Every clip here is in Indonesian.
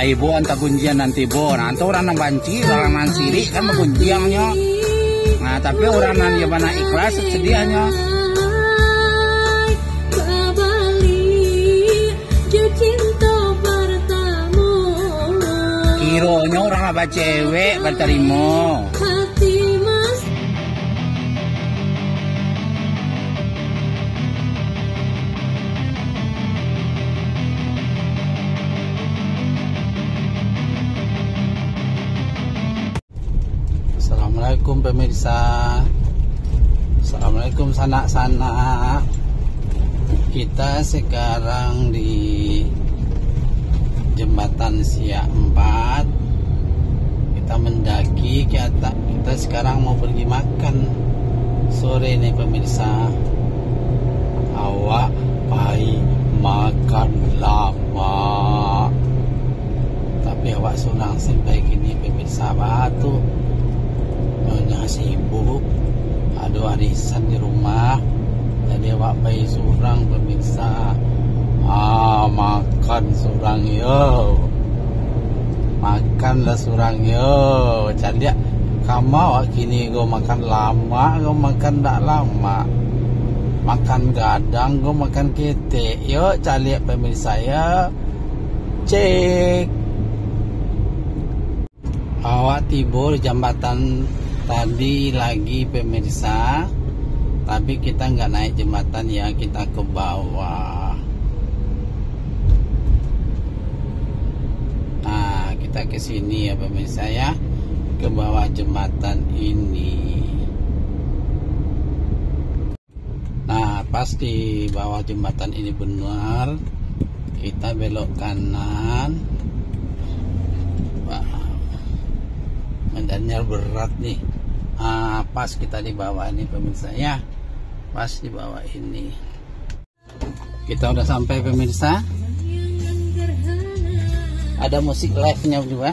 ibu anta kunjian nanti bo. Nanti orang nang banci, orang nang siri kan kunjiannya. Nah tapi orang nang mana ikhlas sedianya. Kironya orang apa cewek berterima. Assalamualaikum pemirsa. Assalamualaikum sanak-sanak. Kita sekarang di Jembatan Siak 4. Kita mendaki kita sekarang mau pergi makan sore nih pemirsa. Awak pai makan lama. Tapi awak sunang sampai gini pemirsa batu. Nyonya sibuk, ada arisan di rumah, jadi awak bayi surang pemirsa. Makan surang yo, makanlah surang yo. Jadi kamu awak kini go makan lama, go makan tak lama, makan gadang, go makan ketek. Yo cari pemirsa ya, cek. Awak tiba di jembatan tadi lagi pemirsa, tapi kita nggak naik jembatan ya, kita ke bawah. Nah kita ke sini ya pemirsa ya, ke bawah jembatan ini. Nah pas di bawah jembatan ini benar, kita belok kanan. Wow, medannya berat nih. Pas kita di bawah ini pemirsa ya, pas di bawah ini. Kita udah sampai pemirsa. Ada musik live nya juga.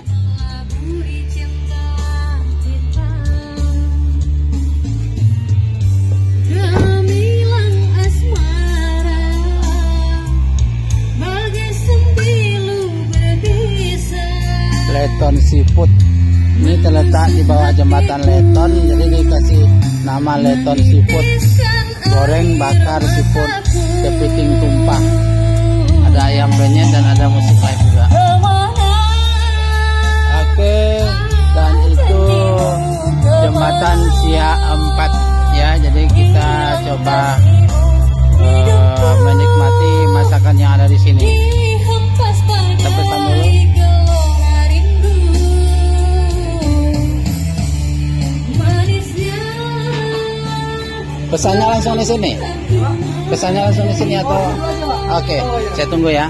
Leton Seafood ini terletak di bawah jembatan Leton, jadi dikasih nama Leton Seafood. Goreng bakar seafood kepiting tumpah. Ada ayam penyet dan ada musik live juga. Oke, dan itu jembatan Siak 4 ya. Jadi kita coba menikmati masakan yang ada di sini. Kita pesan dulu. Pesannya langsung di sini. Pesannya langsung di sini atau? Oke, saya tunggu ya.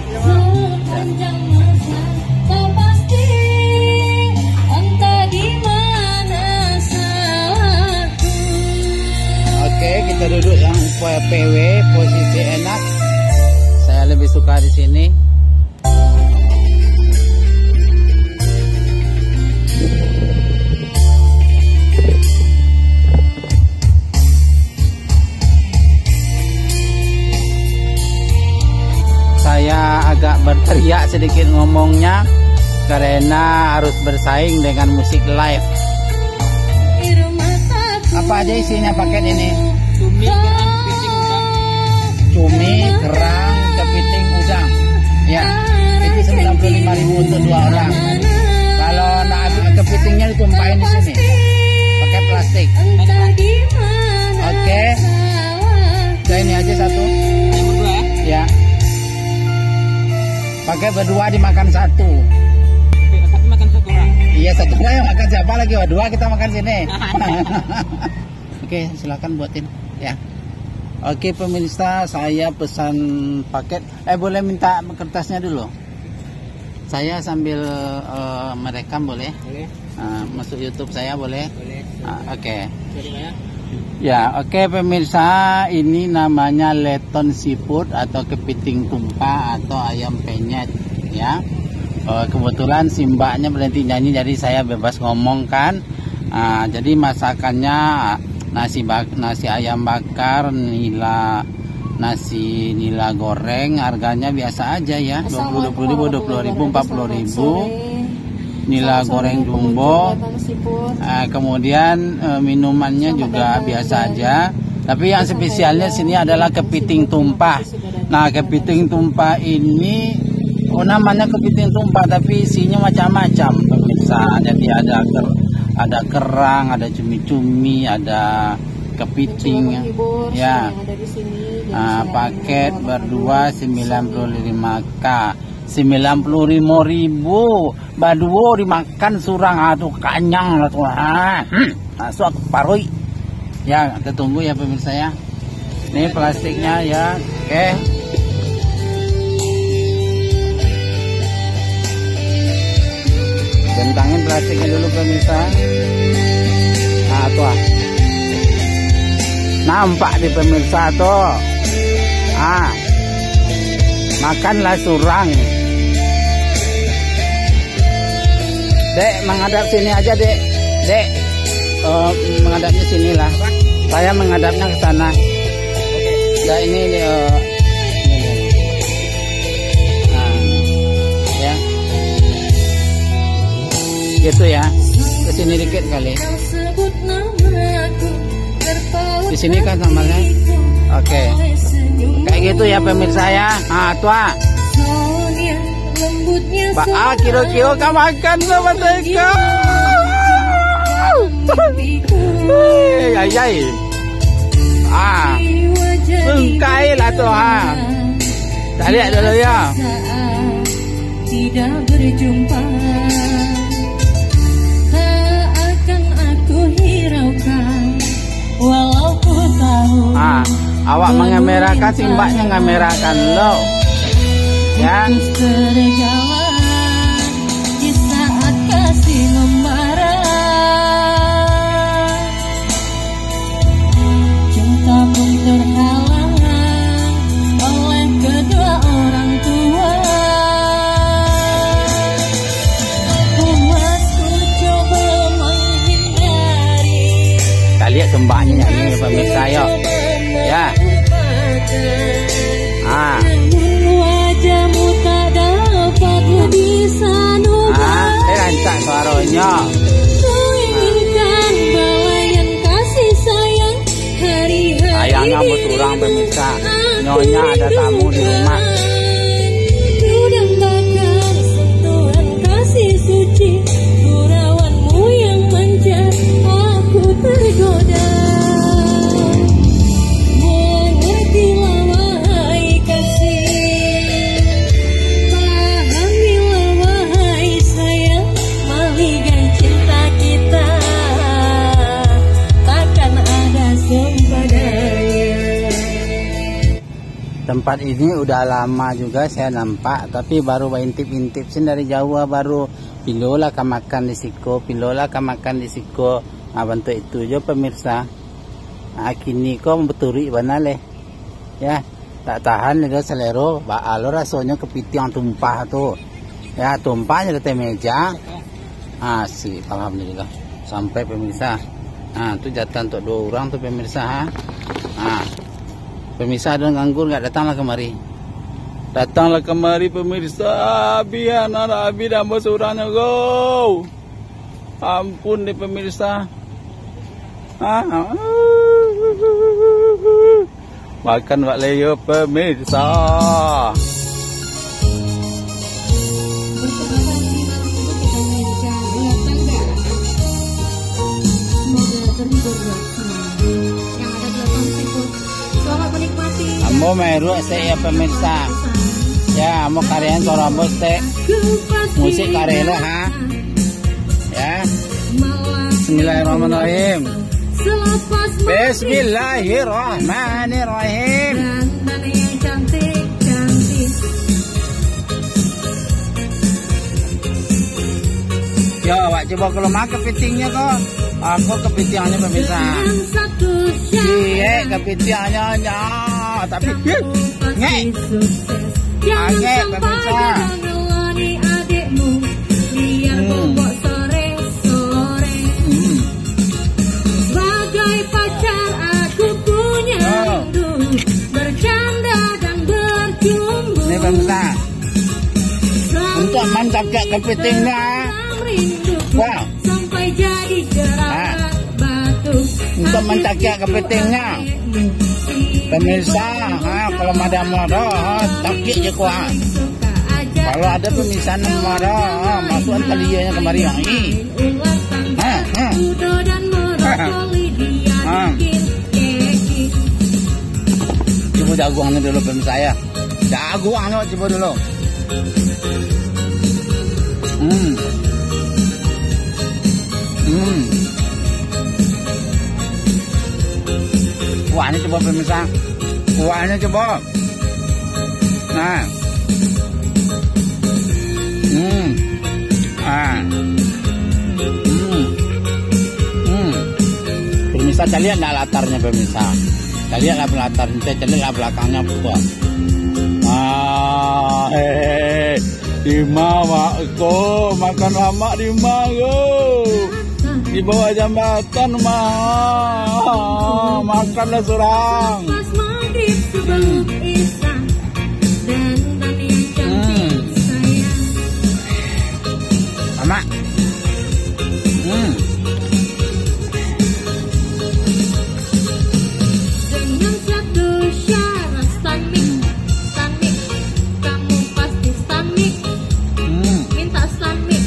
Oke, kita duduk yang PW, posisi enak. Saya lebih suka di sini. Saya agak berteriak sedikit ngomongnya karena harus bersaing dengan musik live. Apa aja isinya paket ini? Cumi, kerang, kepiting, udang. Ya, itu 95.000 untuk 2 orang. Kalau nak habis kepitingnya ditumpahin di sini pakai plastik. Oke. Udah ini aja satu. Ya. Pakai berdua dimakan satu. Tapi makan satu orang. Iya satu orang yang makan siapa lagi? Dua kita makan sini. Oke silakan buatin ya. Oke pemirsa, saya pesan paket. Boleh minta kertasnya dulu. Saya sambil merekam boleh? Boleh. Masuk YouTube saya boleh? Boleh. Oke. Ya, oke pemirsa, ini namanya Leton Seafood atau kepiting tumpah atau ayam penyet ya. Kebetulan si mbaknya berhenti nyanyi jadi saya bebas ngomong kan. Jadi masakannya nasi ayam bakar, nila Nasi nila goreng harganya biasa aja ya, 20.000, 20.000, 40.000. Nila goreng jumbo. Kemudian minumannya juga biasa aja. Tapi yang spesialnya sini adalah kepiting tumpah. Nah, kepiting tumpah ini namanya kepiting tumpah, tapi isinya macam-macam pemirsa. Jadi ada kerang, ada cumi-cumi, ada kepiting ya. Paket berdua 95k, 95.000. Baduo dimakan surang, aduh kanyang lah Tuhan. Masuk paroi. Ya, kita tunggu ya pemirsa ya. Ini plastiknya ya. Oke. Bentangin plastiknya dulu pemirsa. Nah, tuh. Nampak di pemirsa tuh. Makanlah surang. Dek, menghadap sini aja, Dek. Dek, menghadapnya sinilah. Saya menghadapnya ke sana. Nah, ini ya. Gitu ya. Ke sini dikit kali. Di sini kan namanya. Oke. Kayak gitu ya pemirsa ya. Tua. Kiro-kiro kamu makan sama teka. Ayai. Sungkai lah tuh tak lihat dulu ya. Tidak berjumpa, tak akan aku hiraukan, walau ku tahu. Awak mengamerakan, si mbaknya ngamerakan lo. Ya. Di saat kasih membara. Terhalang oleh kedua orang tua. Puasku coba menghindari. Kita lihat sembahnya nyanyi pemirsa yuk. Ya. Wajahmu tak dapat bisa nubah. Rancak suaranya. Sayangnya mau turang pemirsa, nyonya ada tamu di rumah. Sentuhan kasih suci, gurauanmu yang manja, aku tergoda. Mengertilah wahai kasih, pahamilah wahai sayang, malikan cinta kita, takkan ada sempadan. Tempat ini udah lama juga saya nampak, tapi baru intip-intip sini dari Jawa, baru pilola ka makan di siko, pilola ka makan di siko. Bentuk itu aja pemirsa. Kini kok beturi banale. Ya, tak tahan ada selero, lo rasanya kepiting tumpah tuh. Ya, tumpahnya di meja. Sih, alhamdulillah. Sampai pemirsa. Itu jatah untuk 2 orang tuh pemirsa. Pemirsa ada nganggur nggak, datanglah kemari. Datanglah kemari pemirsa. Biar anak abi dan bos orangnya go. Ampun deh pemirsa. Makan wak leo pemirsa. Mau meru saya pemirsa. Ya, mau karyan suara bos teh. Musik karelo Ya. Bismillahirrahmanirrahim. Bismillahirrahmanirrahim. Yo, awak coba kalau makan kepitingnya kok. Aku kepitingnya pemirsa. Iya, kepitingnya tapi ngek pemirsa. Sebagai pacar aku punya rindu berjalan. mencakik kepitingnya. Wah. Sampai jadi jerawat batu. Untuk mencakik kepitingnya. Pemirsa, kalau madam marah, cakik je kuah. Kalau ada pemirsa marah, masukkan talianya kemari yang ini. Coba jaguangnya dulu pemirsa ya. Jaguangnya coba dulu. Kuahnya coba pemirsa. Kuahnya coba. Nah. Pemirsa, kita lihat nggak latarnya pemirsa? Kita lihatlah latarnya, kita lihat belakangnya buah. Dima makko makan lama Dima yo. Di bawah jambatan mah makanlah serang. Pas maghrib sebelum isya dan yang cantik sayang. Mama. Dengan satu syarat stamik, kamu pasti stamik. Minta stamik.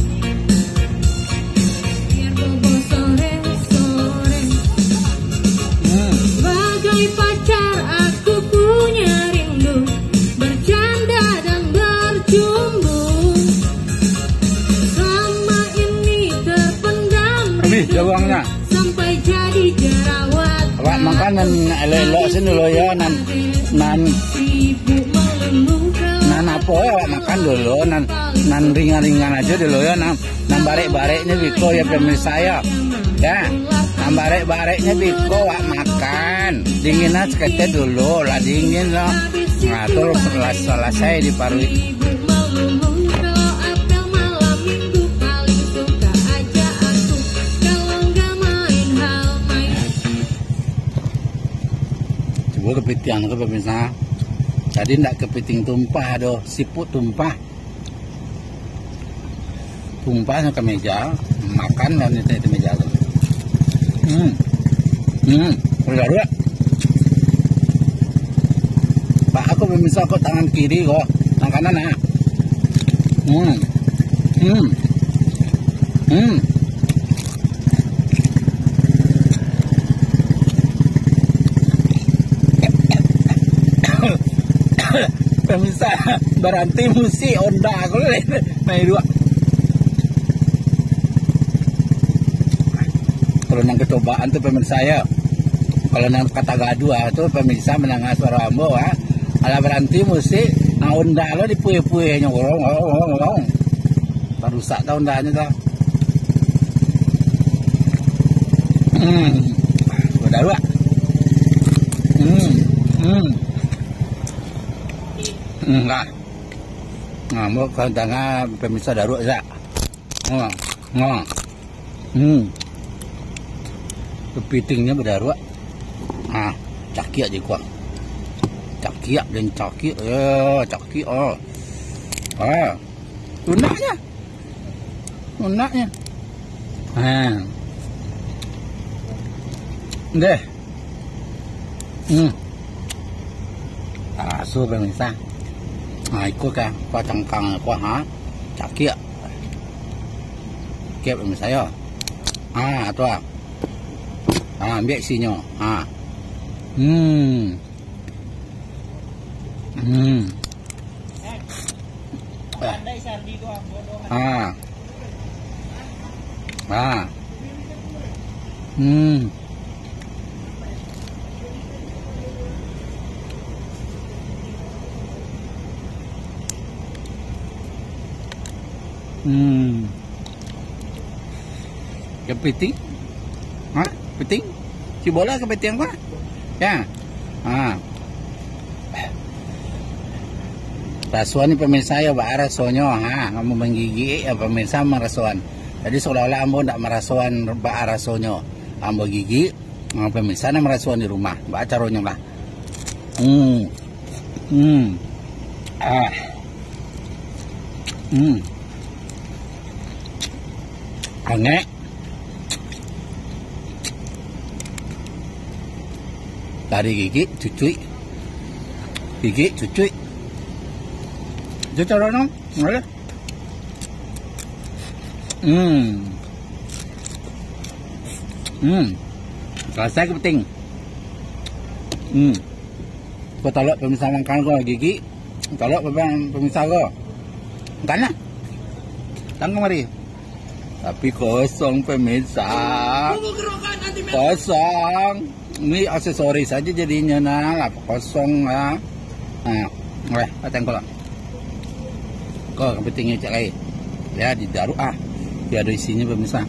Biar bobo sore-sore. Bagai pacar aku punya rindu, bercanda dan berjumbu. Selama ini terpendam rindu, Jawangnya. sampai jadi jerawat. Awak makanan elok-elok sini lo ya nan Sibuk melulu nan apa ya awak makan dulu nan ringan-ringan aja dulu ya nan barek-bareknya biko ya pemirsa ya. Ya, nan barek-bareknya biko awak makan. Dinginnya sekete dulu lah dingin loh. Nah terus selesai diparui. sibuk melulu. Kalau apel malam minggu paling suka aja aku. Kalau nggak main hal main. Coba kepiting ke pemirsa. Tadi ndak kepiting tumpah doh, siput tumpah. Tumpahnya ke meja, makan dan itu meja tuh. Udah. Pak aku pemirsa kok tangan kiri kok, tangan kanan nah. Pemirsa berhenti musik onda aku naik dua. Kalau nang kecobaan tuh pemirsa ya, kalau nang kata gadua tuh pemirsa menangah suara ambo ha, ala berhenti musik nang onda lo dipuye-puye ngorong. Rusak tau ondanya tau. Udah dua. Enggak. Ngamuk kan tengah pemirsa daruk ya. Kepitingnya berdaruk. Caki aja kuat. Caki dan caki. Caki lunaknya. Deh. Asuh pemirsa. Ikut kan, kau cangkang kau caki ya. Kep pemirsa yo. Tu ambil isinya. Kepiting? Kepiting? Si bola kepiting apa? Ya. Rasuan ni pemirsa ya, Pak rasonyo kamu menggigi ya pemirsa merasuan. Jadi seolah-olah ambo ndak merasuan Pak rasonyo. Ambo gigi, pemirsa na merasuan di rumah. Mbak caronyo lah. Ange. Dari gigi cucuy. Gigi cucuy. Itu cara dong, boleh. Selesai kepiting. Kau talak pemirsa makan kau gigi. Talak pemirsa kau. Makan lah. Datang kemari. Tapi kosong pemirsa. Kosong. Ini aksesoris saja jadinya nah. Kosong lah. Nah, datang kau lah. Kau kepitingnya cak lagi. Ya di daru dia ada isinya pemirsa.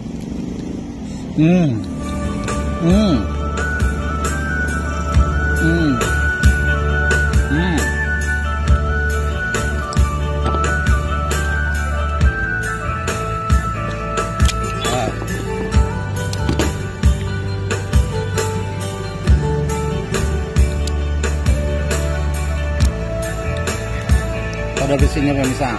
Ada besinya pemirsa.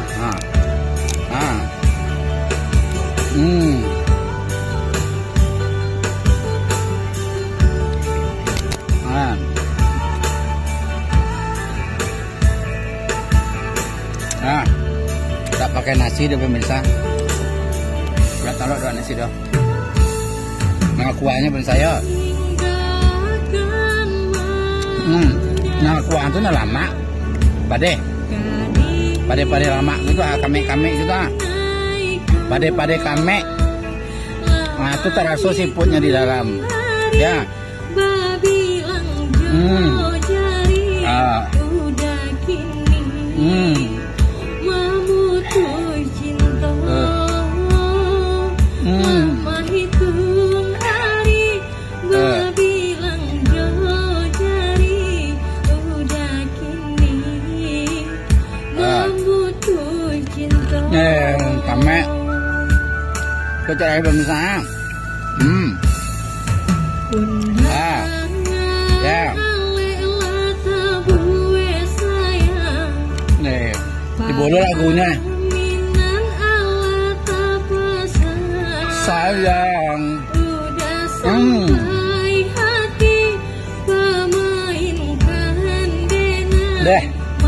Nah, tak pakai nasi deh pemirsa. Udah taruh doang nasi dah. Nah kuahnya pemirsa ya. Nah kuah itu lama. Pade lama gitu kame gitu pade kame. Nah itu terasa siputnya di dalam ya. Kame kau cari pemirsa. Ya nih diboleh lagunya sayang. Deh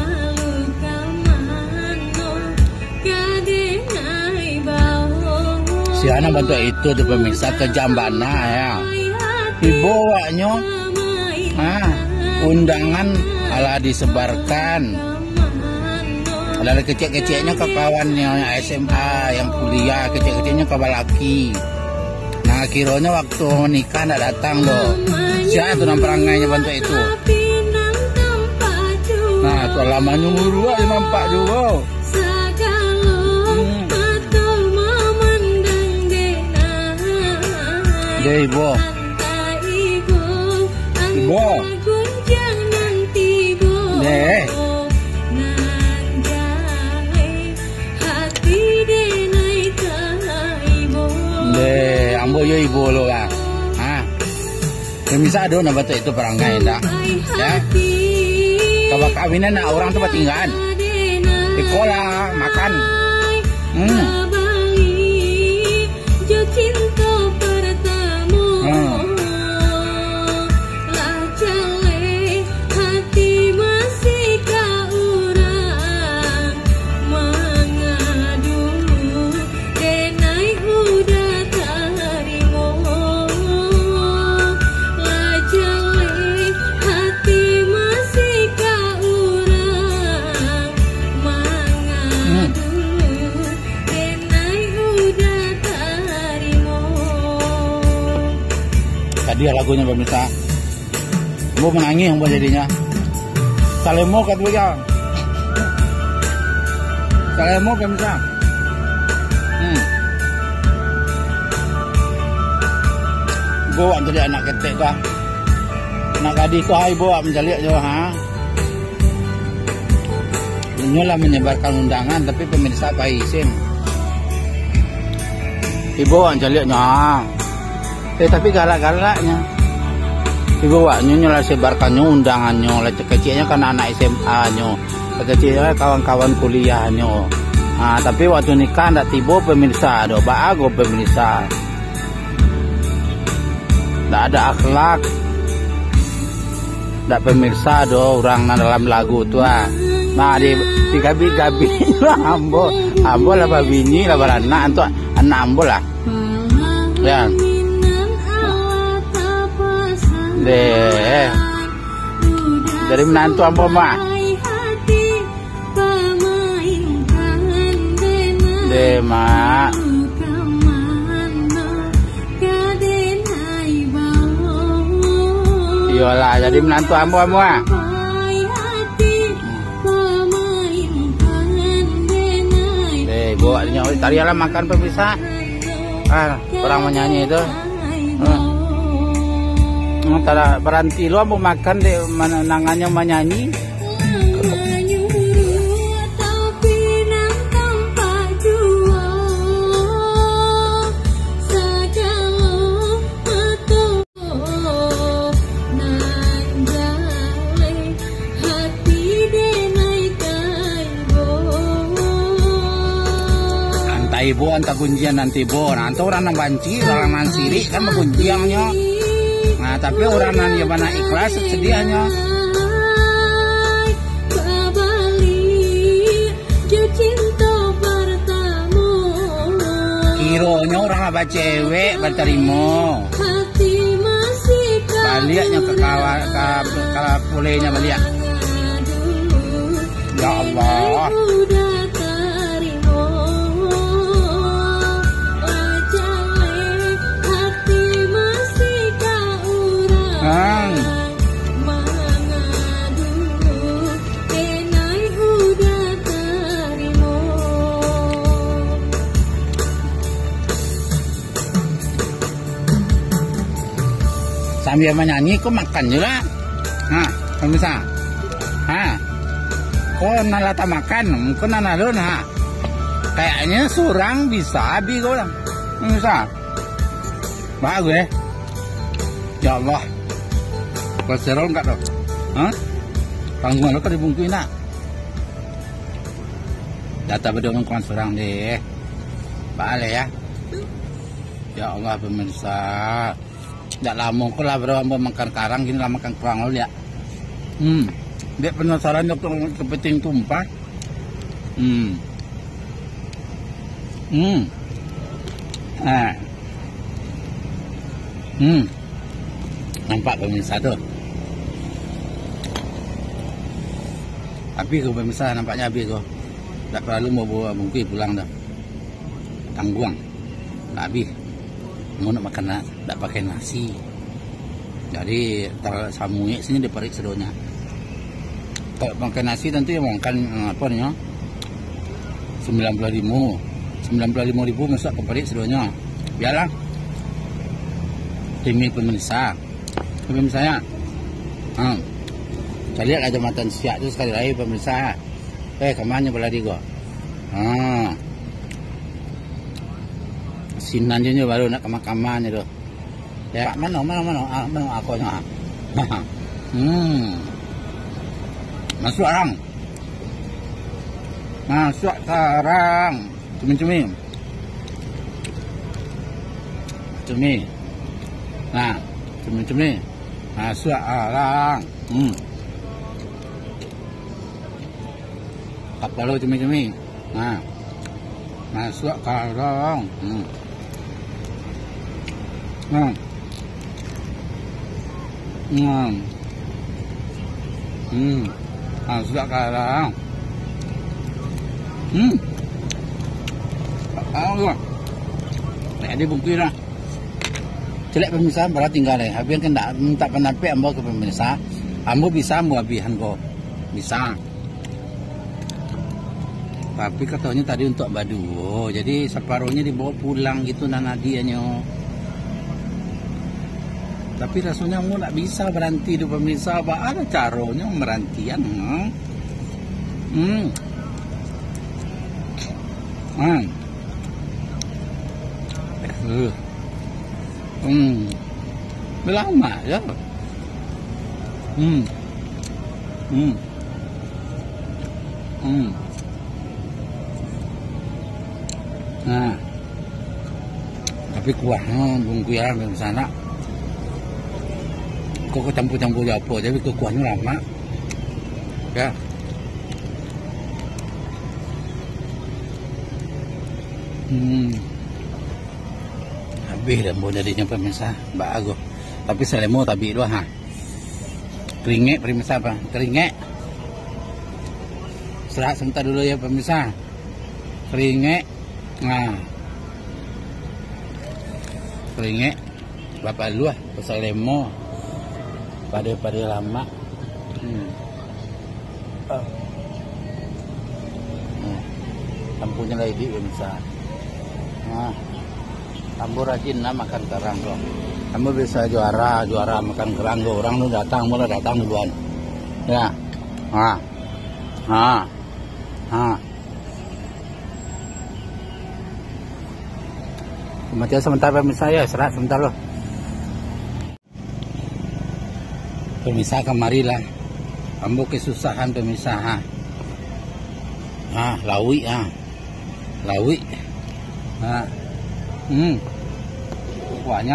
si anak bantu itu di pemirsa ke Jambana ya. Dibawanya undangan ala disebarkan. Dari kecil-kecilnya ke kawannya SMA yang kuliah, kecil-kecilnya ke balaki. Nah kiranya waktu menikah nggak datang loh. Siapa tuh namperangainya bantu itu. Nah tuh lamanya murua nampak juga. Deh ibu. Deh. Deh, ambo yo ibu lo lah. Bisa ada nak betul itu perangai dah. Ya. Kalau kawinan nak orang tu tinggal. Sekolah, makan. Dia lagunya pemirsa. Mau menangis yang buat jadinya. Salemo kat dia. Salemo pemirsa. Bawa jadi anak ketek kah? Nak gadis kau hai bawa menjalik jo Inilah menyebarkan undangan tapi pemirsa Pak Isim. Ibu menjaliknya. Tapi galak-galaknya dibawanya nyala sebarkannya undangannya, lecek kecilnya karena anak SMA-nya, kecilnya kawan-kawan kuliahnya. Nah, tapi waktu nikah ndak tiba pemirsa, do bago pemirsa. Ndak ada akhlak. Ndak pemirsa do orang dalam lagu tua. Nah di gabi-gabi ambo lah babini lah beranak untuk anak ambo lah. Ya. Deh. Dari menantu ambo mah. Deh mak. Iyalah jadi menantu ambo mah. Bawa tarialah makan pemirsa. Orang menyanyi itu. Tara berhenti lu mau makan deh nangannya menyanyi. Ibu anta kunjian nanti bo, nanti orang nang banci, orang nang siri kan mengunjiangnya. Nah tapi orang nang ya mana ikhlas sedianya. Kironya orang apa cewek berterima. Baliaknya ke kala pulenya baliak. Ya Allah. Sambil menyanyi, kok makan juga. Nah, pemirsa. Kok nalata makan, kok nalun ha. Kayaknya surang bisa habis kau lah. Pemirsa. Bagus ya. Ya Allah. Kolesterol enggak dong? Tanggungan lo kan dibungkuin nak. Data bedongan kawan surang deh. Balik ya. Ya Allah pemirsa. Tidak lama kok lah bro makan karang gini lah makan kerang lo ya. Dia penasaran untuk kepiting tumpah. Nampak pemirsa tuh. Habis kok pemirsa nampaknya habis kok. Tak perlu mau bawa bungkus pulang dah. Tangguang. Tak habis. Mau nak makan tak pakai nasi. Jadi samunya sini diparik sedonya. Kalau makan nasi nanti makan apa nih? 95.000 masak keparik sedonya. Biarlah. Demi pemirsa. Pemirsa ya. Saya lihat aja matan siap tu sekali lagi pemirsa. Kemana beladi gua? Sinannya baru nak ke makamannya tu. Ya mana aku nya. Masuk orang. Masuk sekarang. Cumi. Nah, cumi. Masuk orang. Kapal lo cumi. Nah. Masuk sekarang. Masuk sekarang. Jadi bungkus lah. Celek pemirsa berat tinggal deh. Habis kan tak minta penampi ambo ke pemirsa. Ambo bisa ambo habisan kok. Bisa. Tapi katanya tadi untuk baduo. Jadi separuhnya dibawa pulang gitu nanadianya. Tapi rasanya mau tak bisa berhenti di pemirsa. Apa ada caranya merantian? Lama ya. Nah, tapi kuahnya bungku ya di sana. Kok campur-campur apa, jadi kuahnya lama. Ya. Habis dah mau jadinya pemirsa, bagus. Tapi selemo tapi dua ha. Keringek pemirsa apa? Keringek. Serat sebentar dulu ya pemirsa. Keringek. Nah. Keringek. Bapak dulu ah, selemo. Pada lama. Lampunya lagi pemirsa. Nah, kamu rajin lah makan kerang kok. Kamu bisa juara makan kerang kok. Orang lu datang, mulai datang duluan. Ya, Macam sebentar pemirsa ya, serat sebentar loh. Pemirsa kemarilah. Kamu kesusahan pemirsa. Lawi lawi. Kuahnya.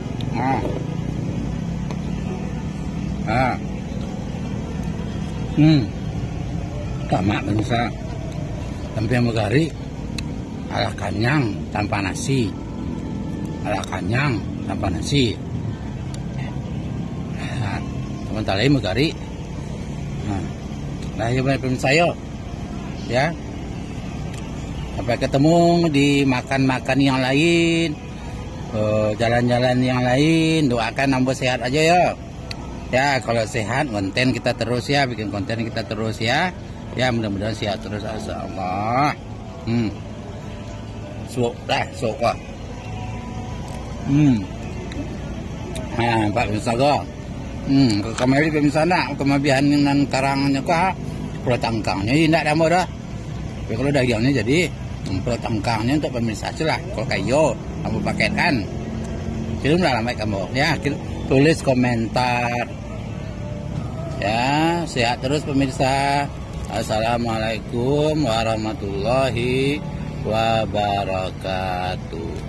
Tamak pemirsa. Tempe megari ala kanyang tanpa nasi. Ala kanyang tanpa nasi. Sebentar lagi megari. Nah, ya pemirsa yo. Ya. Sampai ketemu di makan-makan yang lain, jalan-jalan yang lain. Doakan nambah sehat aja ya. Ya, kalau sehat konten kita terus ya, bikin konten kita terus ya. Ya, mudah-mudahan sehat terus insyaallah. Sok kok. Pak Misago. Kemarin pemirsa nak kemabihan nan karangnya kah? Pulau tangkangnya indah dah dah. Tapi kalau dagingnya jadi pulau tangkangnya untuk pemirsa aja lah. Kalau kayu kamu pakaikan. Kirim lah lambat kamu ya. Tulis komentar. Ya, sehat terus pemirsa. Assalamualaikum warahmatullahi wabarakatuh.